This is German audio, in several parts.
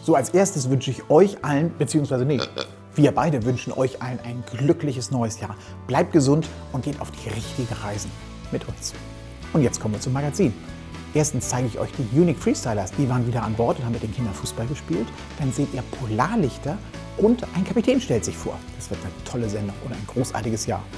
So, als erstes wünsche ich euch allen, beziehungsweise nicht, wir beide wünschen euch allen ein glückliches neues Jahr. Bleibt gesund und geht auf die richtige Reise mit uns. Und jetzt kommen wir zum Magazin. Erstens zeige ich euch die Unique Freestylers, die waren wieder an Bord und haben mit den Kindern Fußball gespielt. Dann seht ihr Polarlichter und ein Kapitän stellt sich vor. Das wird eine tolle Sendung und ein großartiges Jahr.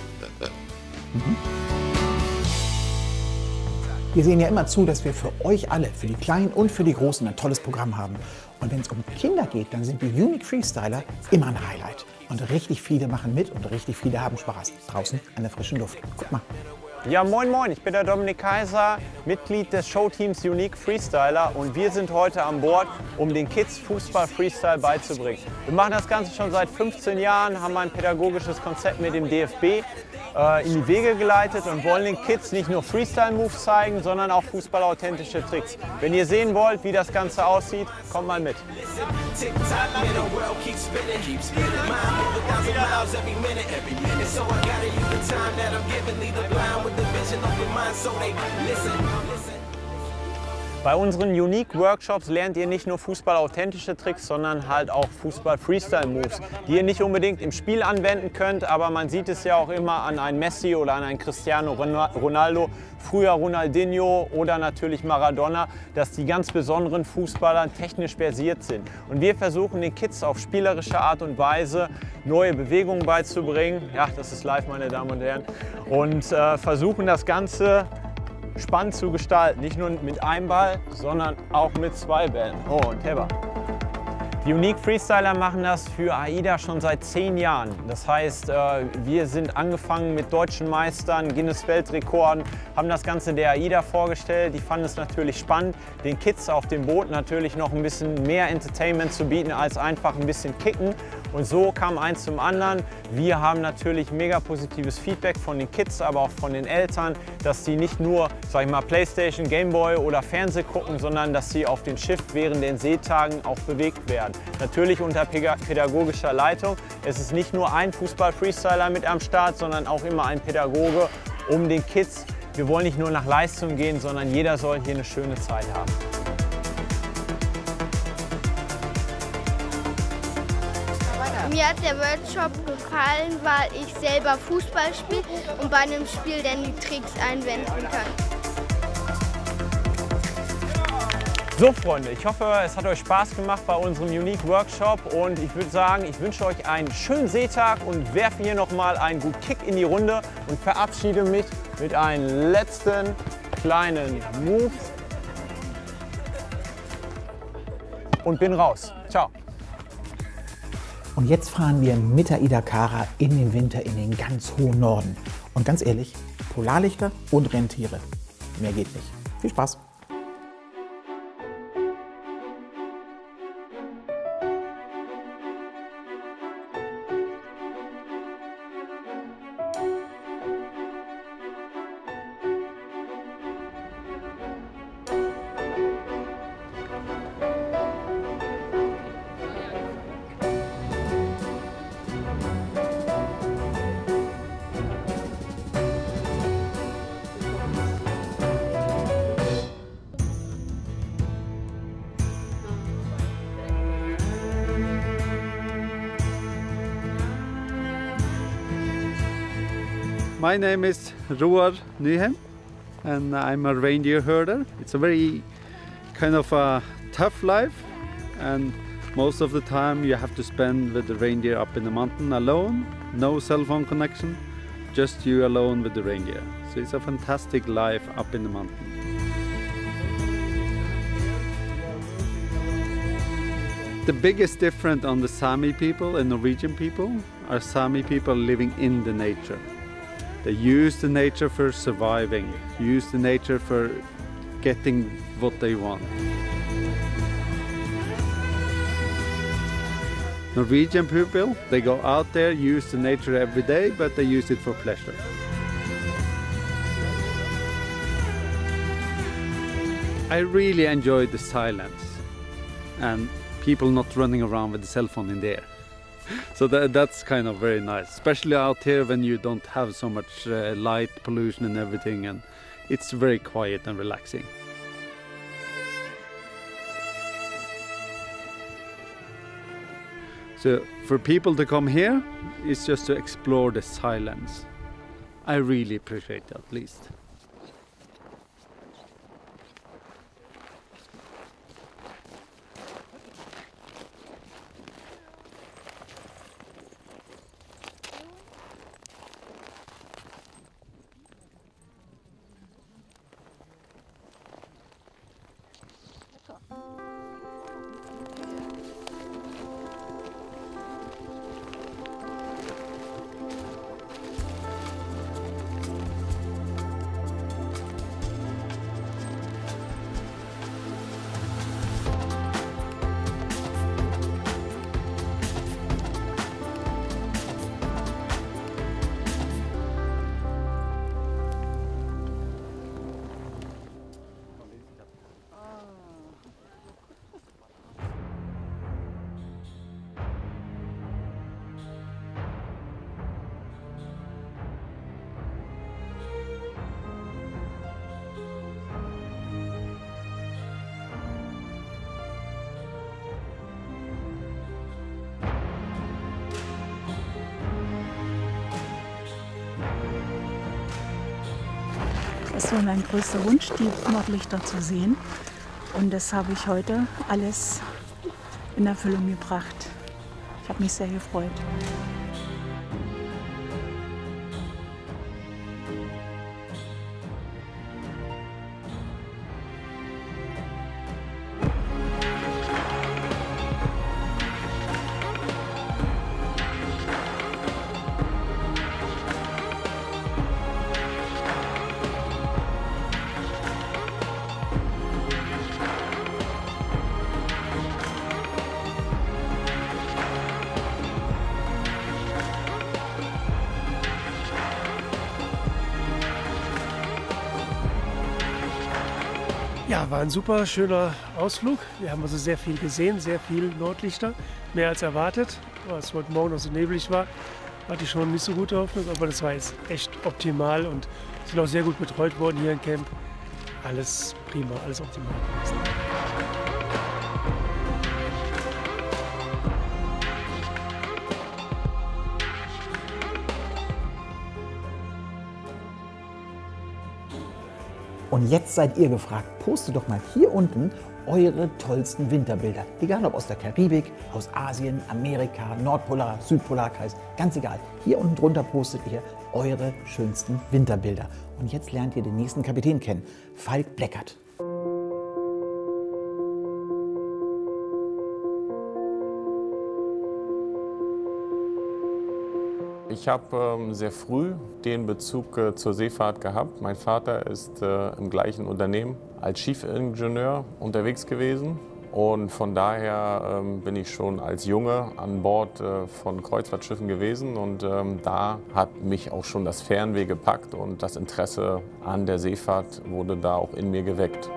Wir sehen ja immer zu, dass wir für euch alle, für die Kleinen und für die Großen, ein tolles Programm haben. Und wenn es um Kinder geht, dann sind die Unique Freestyler immer ein Highlight. Und richtig viele machen mit und richtig viele haben Spaß draußen an der frischen Luft. Guck mal. Ja, moin moin, ich bin der Dominik Kaiser, Mitglied des Showteams Unique Freestyler und wir sind heute an Bord, um den Kids Fußball-Freestyle beizubringen. Wir machen das Ganze schon seit 15 Jahren, haben ein pädagogisches Konzept mit dem DFB in die Wege geleitet und wollen den Kids nicht nur Freestyle-Moves zeigen, sondern auch fußballauthentische Tricks. Wenn ihr sehen wollt, wie das Ganze aussieht, kommt mal mit. Bei unseren Unique Workshops lernt ihr nicht nur fußballauthentische Tricks, sondern halt auch Fußball-Freestyle-Moves, die ihr nicht unbedingt im Spiel anwenden könnt, aber man sieht es ja auch immer an einen Messi oder an einen Cristiano Ronaldo, früher Ronaldinho oder natürlich Maradona, dass die ganz besonderen Fußballer technisch versiert sind. Und wir versuchen den Kids auf spielerische Art und Weise neue Bewegungen beizubringen. Ja, das ist live, meine Damen und Herren. Und versuchen das Ganze spannend zu gestalten. Nicht nur mit einem Ball, sondern auch mit zwei Bällen. Oh, und Heber. Die Unique Freestyler machen das für AIDA schon seit 10 Jahren. Das heißt, wir sind angefangen mit deutschen Meistern, Guinness-Weltrekorden, haben das Ganze der AIDA vorgestellt. Die fanden es natürlich spannend, den Kids auf dem Boot natürlich noch ein bisschen mehr Entertainment zu bieten, als einfach ein bisschen kicken. Und so kam eins zum anderen. Wir haben natürlich mega positives Feedback von den Kids, aber auch von den Eltern, dass sie nicht nur, sag ich mal, Playstation, Gameboy oder Fernseh gucken, sondern dass sie auf dem Schiff während den Seetagen auch bewegt werden. Natürlich unter pädagogischer Leitung. Es ist nicht nur ein Fußball-Freestyler mit am Start, sondern auch immer ein Pädagoge, um den Kids. Wir wollen nicht nur nach Leistung gehen, sondern jeder soll hier eine schöne Zeit haben. Mir hat der Workshop gefallen, weil ich selber Fußball spiele und bei einem Spiel dann die Tricks einwenden kann. So Freunde, ich hoffe, es hat euch Spaß gemacht bei unserem Unique Workshop und ich würde sagen, ich wünsche euch einen schönen Seetag und werfe hier nochmal einen guten Kick in die Runde und verabschiede mich mit einem letzten kleinen Move und bin raus. Ciao. Und jetzt fahren wir mit der AIDA Cara in den Winter in den ganz hohen Norden. Und ganz ehrlich, Polarlichter und Rentiere. Mehr geht nicht. Viel Spaß! My name is Roar Nyhem and I'm a reindeer herder. It's a very kind of a tough life and most of the time you have to spend with the reindeer up in the mountain alone, no cell phone connection, just you alone with the reindeer. So it's a fantastic life up in the mountain. The biggest difference on the Sami people and Norwegian people are Sami people living in the nature. They use the nature for surviving, use the nature for getting what they want. Norwegian people, they go out there, use the nature every day, but they use it for pleasure. I really enjoy the silence and people not running around with the cell phone in the air. So that's kind of very nice, especially out here when you don't have so much light pollution and everything, and it's very quiet and relaxing. So for people to come here, it's just to explore the silence. I really appreciate that, at least. Es war mein größter Wunsch, die Nordlichter zu sehen. Und das habe ich heute alles in Erfüllung gebracht. Ich habe mich sehr gefreut. Ja, war ein super schöner Ausflug. Wir haben also sehr viel gesehen, sehr viel Nordlichter, mehr als erwartet. Was heute Morgen noch so neblig war, hatte ich schon nicht so gute Hoffnung, aber das war jetzt echt optimal und sind auch sehr gut betreut worden hier im Camp. Alles prima, alles optimal gewesen. Und jetzt seid ihr gefragt, postet doch mal hier unten eure tollsten Winterbilder. Egal ob aus der Karibik, aus Asien, Amerika, Nordpolar, Südpolarkreis, ganz egal. Hier unten drunter postet ihr eure schönsten Winterbilder. Und jetzt lernt ihr den nächsten Kapitän kennen, Falk Bleckert. Ich habe sehr früh den Bezug zur Seefahrt gehabt. Mein Vater ist im gleichen Unternehmen als Schiffingenieur unterwegs gewesen. Und von daher bin ich schon als Junge an Bord von Kreuzfahrtschiffen gewesen. Und da hat mich auch schon das Fernweh gepackt und das Interesse an der Seefahrt wurde da auch in mir geweckt.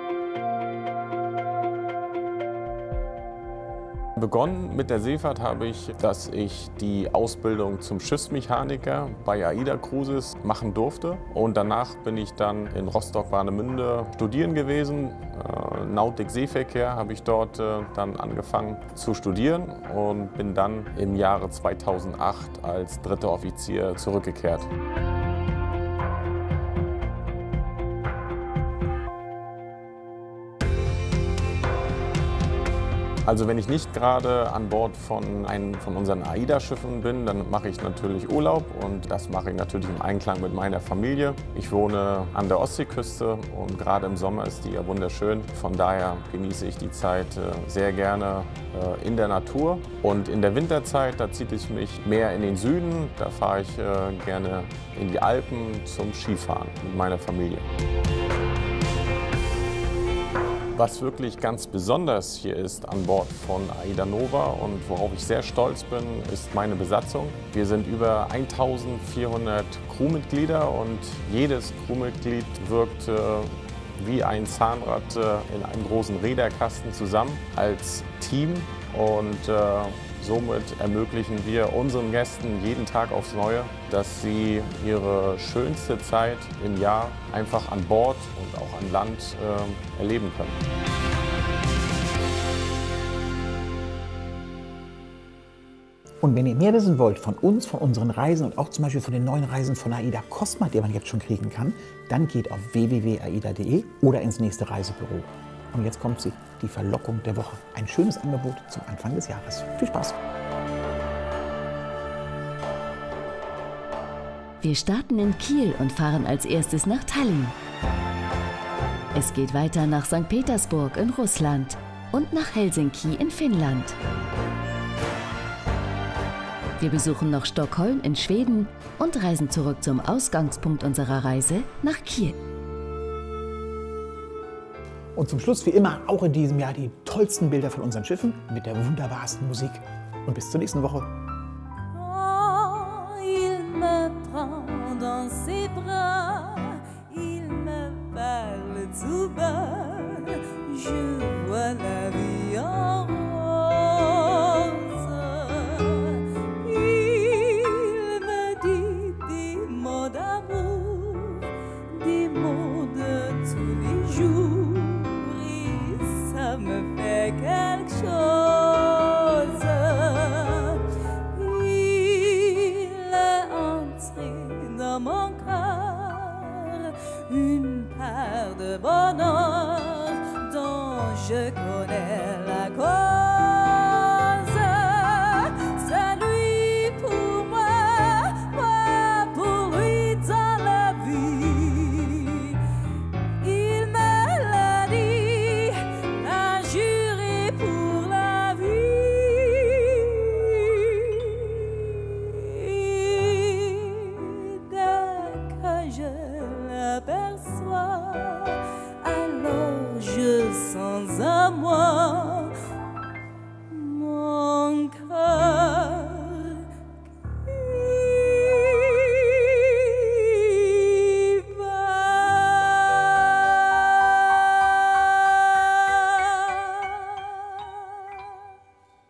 Begonnen mit der Seefahrt habe ich, dass ich die Ausbildung zum Schiffsmechaniker bei AIDA Cruises machen durfte. Und danach bin ich dann in Rostock-Warnemünde studieren gewesen. Nautik-Seeverkehr habe ich dort dann angefangen zu studieren und bin dann im Jahre 2008 als dritter Offizier zurückgekehrt. Also wenn ich nicht gerade an Bord von einem von unseren AIDA-Schiffen bin, dann mache ich natürlich Urlaub und das mache ich natürlich im Einklang mit meiner Familie. Ich wohne an der Ostseeküste und gerade im Sommer ist die ja wunderschön. Von daher genieße ich die Zeit sehr gerne in der Natur. Und in der Winterzeit, da zieht es mich mehr in den Süden. Da fahre ich gerne in die Alpen zum Skifahren mit meiner Familie. Was wirklich ganz besonders hier ist an Bord von AIDA Nova und worauf ich sehr stolz bin, ist meine Besatzung. Wir sind über 1400 Crewmitglieder und jedes Crewmitglied wirkt wie ein Zahnrad in einem großen Räderkasten zusammen als Team und somit ermöglichen wir unseren Gästen jeden Tag aufs Neue, dass sie ihre schönste Zeit im Jahr einfach an Bord und auch an Land erleben können. Und wenn ihr mehr wissen wollt von uns, von unseren Reisen und auch zum Beispiel von den neuen Reisen von AIDA Cosma, die man jetzt schon kriegen kann, dann geht auf www.aida.de oder ins nächste Reisebüro. Und jetzt kommt sie, die Verlockung der Woche. Ein schönes Angebot zum Anfang des Jahres. Viel Spaß! Wir starten in Kiel und fahren als erstes nach Tallinn. Es geht weiter nach St. Petersburg in Russland und nach Helsinki in Finnland. Wir besuchen noch Stockholm in Schweden und reisen zurück zum Ausgangspunkt unserer Reise nach Kiel. Und zum Schluss wie immer auch in diesem Jahr die tollsten Bilder von unseren Schiffen mit der wunderbarsten Musik. Und bis zur nächsten Woche.